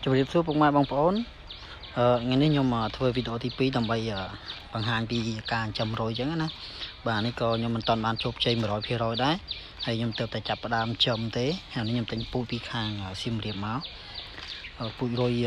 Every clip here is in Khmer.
จะเรียบสู้พวกมาบางปอนงั้นนี่ยมมาทำวิดีโอที่ปีทำไปบางหางปีการจำโรยจังนะบ่านี่ก็ยมมันตอนบานจบใจมา100%ได้ให้ยมเติมแต่จับประดามจำเต้อันนี้ยมเป็นปูปีคางซิมเรียบเมาส์ปูโรย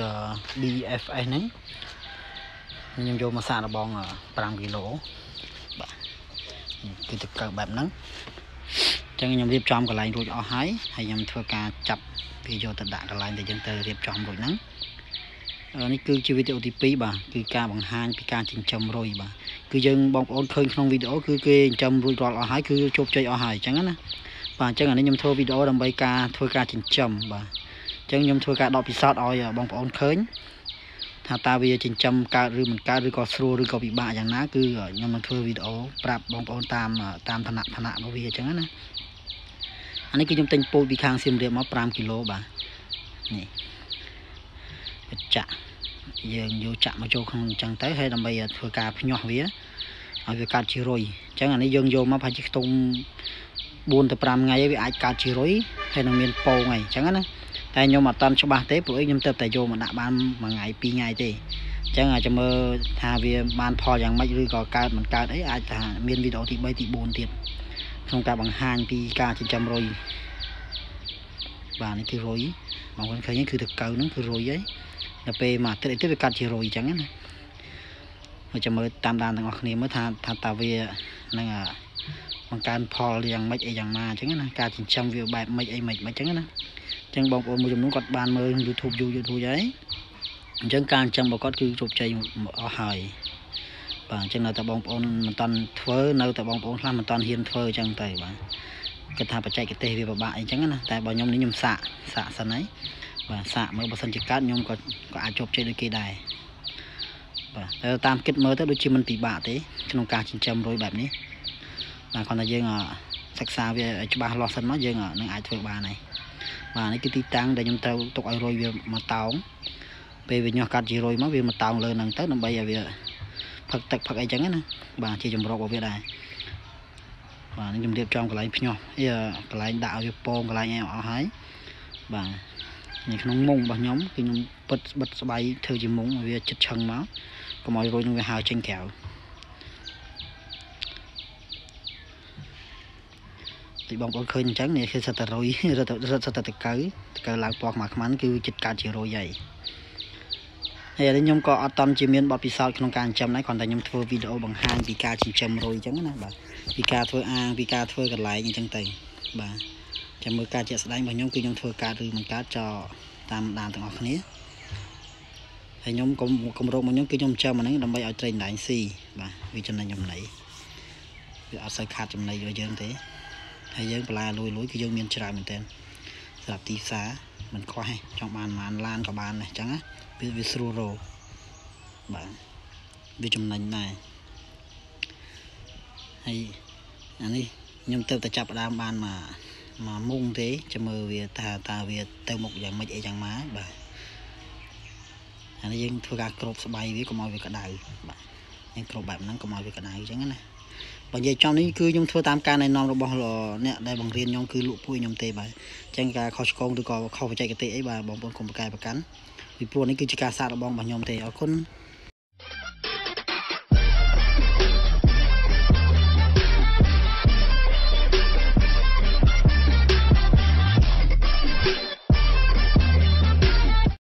BFI นั้นยมโยมาสานบอง5 กิโลบ่าคือจะเกิดแบบนั้นจังยมเรียบจอมกับลายรูดเอาให้ยมทำการจับวิดีโอตัดด่ากับลายแต่ยังเติมเรียบจอมรูดนั้นนี่คือชีวิตโอทีปีบ่าคือการบังหารเป็นการจิงจำโรยบ่าคือยังบางคนเคยក្នុងวิดีโอคือการจำโรยรอดเอาหายคือจบใจเอาหายจังนั้นนะบ่าจังอันนี้ยมโทรวิดีโอดำใบการทำการจิงจำบ่าจังยมทำการดอกพิซซ่าเอาบางคนเคยถ้าตาวิจิงจำการหรือมันการหรือก็สู้หรือก็ปีบ่าอย่างนั้นคือยมมันทำวิดีโอปรับบางคนตามถนัดบางวิจังนั้นนะอันนี้คือยมเต็งปูปีคางซิมเรียมา5 กิโลบ่านี่จะยังอยู่จะมาโจของจังเต้ให้ทำไปធ្វើការភ្ញាស់វាឲ្យវាកាត់ជារុយអញ្ចឹងអានេះយើងយកមកប្រហែលជាខ្ទង់4 ទៅ 5 ថ្ងៃវាអាចកាត់ជារុយហើយនឹងមានពងហើយអញ្ចឹងណាតែខ្ញុំអត់តាន់ច្បាស់ទេព្រោះខ្ញុំទៅតែយកមកដាក់បាន1 ថ្ងៃ 2 ថ្ងៃទេអញ្ចឹងអាចមើលថាវាបានផលយ៉ាងម៉េចឬក៏កើតមិនកើតអីអាចថាមានវីដេអូទី3 ទី 4 ទៀតក្នុងការបង្ហាញពីការចិញ្ចឹមរុយបាទនេះគឺរុយបងប្អូនឃើញគឺតកៅហ្នឹងគឺរុយហើយដល់ពេលមកទឹកវាកាត់ជារុយអញ្ចឹងណាមកចាំមើលតាមដានទាំងអស់គ្នាមើលថាតើវានឹងបង្កើនផលយ៉ាងម៉េចអីយ៉ាងម៉ាអញ្ចឹងណាការចិញ្ចឹមវាបែបម៉េចអីម៉េចអញ្ចឹងណាអញ្ចឹងបងប្អូនមួយចំនួនគាត់បានមើល YouTube យូរហើយអញ្ចឹងការចិញ្ចឹមរបស់គាត់គឺជោគជ័យអស់ហើយបាទអញ្ចឹងនៅតែបងប្អូនមិនតាន់ធ្វើនៅតែបងប្អូនខ្លះមិនតាន់ហ៊ានធ្វើអញ្ចឹងទៅបាទគាត់ថាបច្ចេកទេសវាពិបាកអីអញ្ចឹងណាតែបើខ្ញុំនេះខ្ញុំសាកសិនហើយបាទសាកមើលបើសិនជាកើតខ្ញុំក៏អាចជោគជ័យដូចគេដែរបាទតែតាមគិតមើលទៅដូចជាមិនពិបាកទេក្នុងការចិញ្ចឹមរុយបែបនេះបាទគ្រាន់តែយើងសិក្សាវាច្បាស់លាស់សិនមកយើងនឹងអាចធ្វើបានហើយបាទនេះគឺទីតាំងដែលខ្ញុំត្រូវទុកឲ្យរុយវាមកតោងពេលវាញាស់កាត់ជារុយមកវាមកតោងលើហ្នឹងទៅដើម្បីឲ្យវាផឹកទឹកផឹកអីចឹងណាបាទជាចម្រោករបស់វាដែរបាទនេះខ្ញុំរៀបចំកន្លែងភ្ញាស់កន្លែងដាក់ឲ្យវាពងកន្លែងអស់ហើយបាទនៅក្នុងមុងរបស់ខ្ញុំគឺខ្ញុំបិទស្បៃធ្វើជាមុងឲ្យវាជិតឆឹងមកកុំឲ្យរុយនឹងវាហើរចេញក្រៅទីបងប្អូនឃើញអញ្ចឹងនេះគឺសិតតែរុយសិតតែតកៅឡើងពណ៌ខ្មៅគឺចិត្តកើតជារុយហើយខ្ញុំក៏អត់តន់ជាមានបទពិសោធន៍ក្នុងការចិញ្ចឹមដែរគ្រាន់តែខ្ញុំធ្វើវីដេអូបង្ហាញពីការចិញ្ចឹមរុយអញ្ចឹងណាបាទពីការធ្វើអាងពីការធ្វើកន្លែងអញ្ចឹងទៅបាទចាំមើលការជាក់ស្ដែងរបស់ខ្ញុំគឺខ្ញុំធ្វើការឬមិនកើតចោលតាមដានទាំងអស់គ្នាហើយខ្ញុំគម្រោងរបស់ខ្ញុំគឺខ្ញុំចិញ្ចឹមអាហ្នឹងដើម្បីឲ្យត្រីដៃស៊ីបាទវាចំណេញចំណៃវាអត់សូវខាតចំណៃរបស់យើងទេហើយយើងបន្លែលួយគឺយើងមានច្រើនមែនទែនសម្រាប់ទីផ្សារមិនខ្វះទេចង់បានប៉ុន្មានឡានក៏បានដែរអញ្ចឹងណាវាស្រួលរកបាទវាចំណេញដែរហើយអានេះខ្ញុំទៅតែចាប់ផ្ដើមបានមកមុងទេចាំមើលវាតើវាទៅមុខយ៉ាងម៉េចអីយ៉ាងម៉ាបាទអានេះយើងធ្វើការគ្របស្បៃវាកុំឲ្យវាក្តៅបាទយើងគ្របបែបហ្នឹងកុំឲ្យវាក្តៅអញ្ចឹងណាបើនិយាយចំនេះគឺខ្ញុំធ្វើតាមការណែនាំរបស់អ្នកដែលបង្រៀនខ្ញុំគឺលោកពួយខ្ញុំទេបាទអញ្ចឹងការខុសឆ្គងឬក៏ខុសបច្ចេកទេសអីបាទបងប្អូនកុំប្រកែកប្រកាន់ពីព្រោះនេះគឺជាការសាកល្បងរបស់ខ្ញុំទេអរគុណ